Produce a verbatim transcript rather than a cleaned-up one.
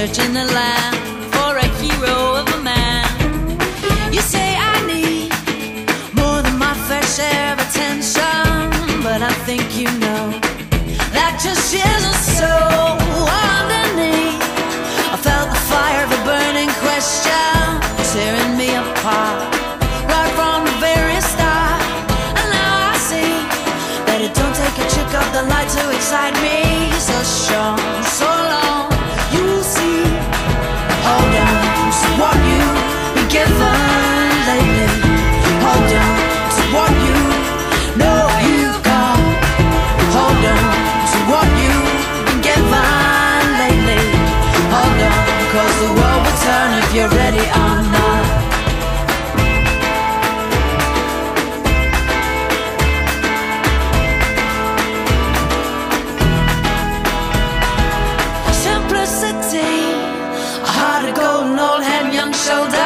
searching the land for a hero of a man. You say I need more than my fair share of attention, but I think you know that just isn't so. Underneath, I felt the fire of a burning question tearing me apart right from the very start. And now I see that it don't take a trick of the light to excite me. So strong, so long, you'll see. Hold on to what you've been given lately. Hold on to what you know you've got. Hold on to what you've been given lately. Hold on, cause the world will turn if you're ready or not. Simplicity, a heart of gold, an old head, young shoulder.